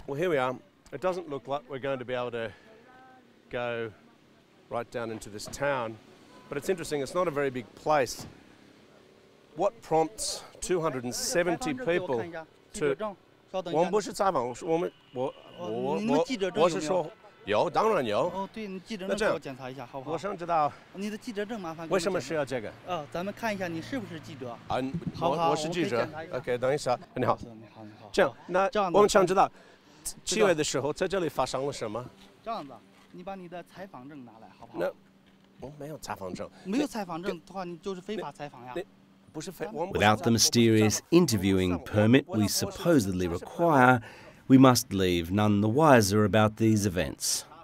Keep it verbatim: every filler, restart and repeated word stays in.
Well, here we are. It doesn't look like we're going to be able to go right down into this town, but it's interesting, it's not a very big place. What prompts two hundred seventy people to... 我们不是采访，我们我我我我我是说有，当然有。 哦，对，你记者证给我检查一下，好不好？ 我想知道你的记者证麻烦。 为什么需要这个？ 哦，咱们看一下你是不是记者。 啊， 好好， 我是记者。OK， 等一下，你好。 你好，你好。 这样，那我们想知道七月的时候在这里发生了什么？ 这样子，你把你的采访证拿来，好不好？ 那我没有采访证。 没有采访证的话，你就是非法采访呀。 Without the mysterious interviewing permit we supposedly require, we must leave none the wiser about these events.